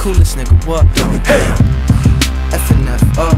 coolest nigga, what? F and F up.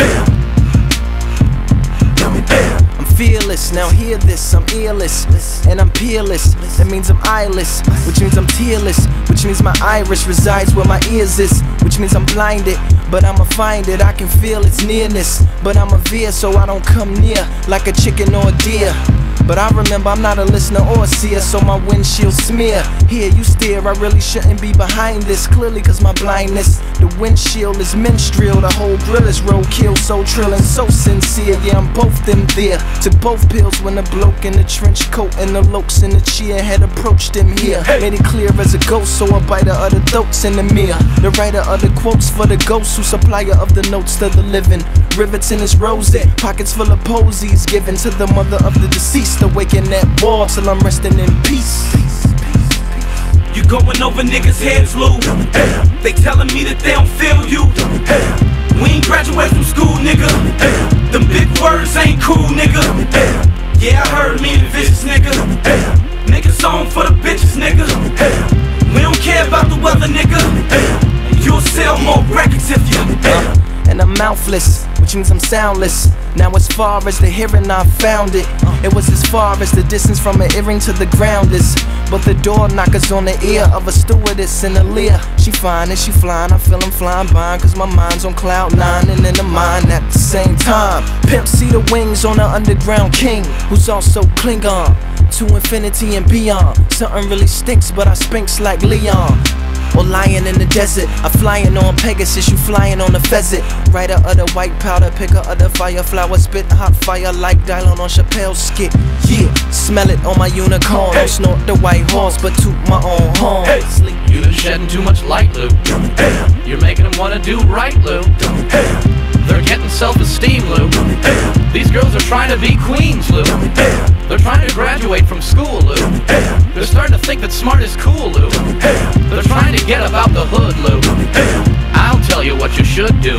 I'm fearless, now hear this, I'm earless, and I'm peerless, that means I'm eyeless, which means I'm tearless, which means my iris resides where my ears is, which means I'm blinded, but I'ma find it, I can feel its nearness, but I'm a veer so I don't come near, like a chicken or a deer. But I remember I'm not a listener or a seer, so my windshield smear. Here you steer, I really shouldn't be behind this, clearly cause my blindness. The windshield is minstrel, the whole grill is roadkill, so trill and so sincere. Yeah, I'm both them there. Took both pills when the bloke in the trench coat and the lokes in the cheer had approached him here. Made it clear as a ghost, so a biter of the throats in the mirror. The writer of the quotes for the ghost, who supplier of the notes to the living. Rivets in his rosette, pockets full of posies given to the mother of the deceased. Awaken that wall till I'm resting in peace. You going over niggas' heads, Lou. They telling me that they don't feel you. We ain't graduate from school, nigga. Them big words ain't cool, nigga. Yeah, I heard me and vicious, nigga. Make a song for the bitches, nigga. We don't care about the weather, nigga. You'll sell more records if you and I'm mouthless, which means I'm soundless. Now as far as the hearing, I found it. It was as far as the distance from an earring to the ground is. But the door knockers on the ear of a stewardess in a leer. She fine and she flying, I feel I'm flying by, cause my mind's on cloud nine and in the mind at the same time. Pimp see the wings on an underground king, who's also Klingon, to infinity and beyond. Something really stinks, but I spinks like Leon. Or lying in the desert, I'm flying on Pegasus, you flying on a pheasant. Writer of the white powder, picker of the fire flower, spit hot fire like Dylan on Chappelle's skit. Yeah, smell it on my unicorn. Don't snort the white horse, but toot my own horn. Sleep. You've been shedding too much light, Lou. You're making them wanna do right, Lou. They're getting self-esteem, Lou. These girls are trying to be queens, Lou. They're trying to graduate from school, Lou. They're starting to think that smart is cool, Lou. They're trying to get about the hood, Lou. I'll tell you what you should do.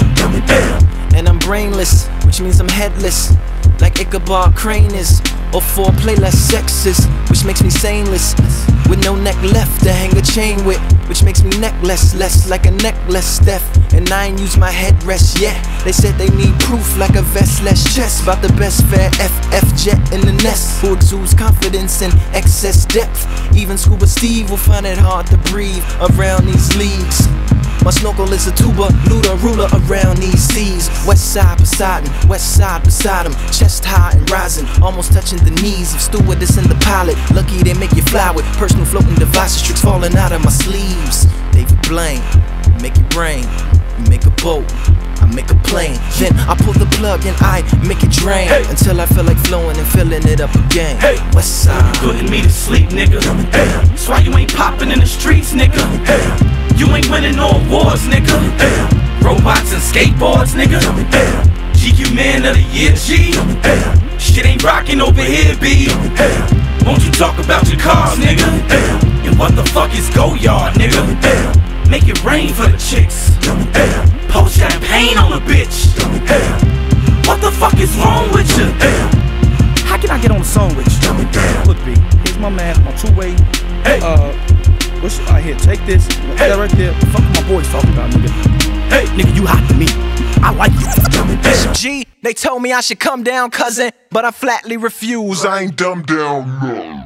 And I'm brainless, which means I'm headless, like Ichabod Crane is. Or foreplay less sexist, which makes me saneless, with no neck left to hang a chain with, which makes me necklace less like a necklace Steph. And I ain't use my headrest yet. They said they need proof like a vest less chest. About the best fair FF jet in the nest, who exudes confidence and excess depth. Even Scuba Steve will find it hard to breathe around these leagues. My snorkel is a tuba, looter, ruler around these seas. West side Poseidon, west side beside him, chest high and rising, almost touching the knees of stewardess and the pilot. Lucky they make you fly with personal floating devices, tricks falling out of my sleeves. David Blaine, make your brain, you make a boat, I make a plane. Then I pull the plug and I make it drain, until I feel like flowing and filling it up again. West side. You putting me to sleep, nigga. That's why you ain't popping in the streets, nigga. You ain't winning no awards, nigga. Robots and skateboards, nigga. GQ Man of the Year, G. Shit ain't rocking over here, B. Won't you talk about your cars, nigga? And what the fuck is Go Yard, nigga? Make it rain for the chicks. Pour champagne on a bitch. What the fuck is wrong with you? How can I get on the song with you? Look, B, here's my man, my two-way. What's right here? Take this. That right there. Fuck what my boys talking about, nigga. Hey, nigga, you hot to me. I like you. Bishop G, they told me I should come down, cousin, but I flatly refuse. I ain't dumbed down, no.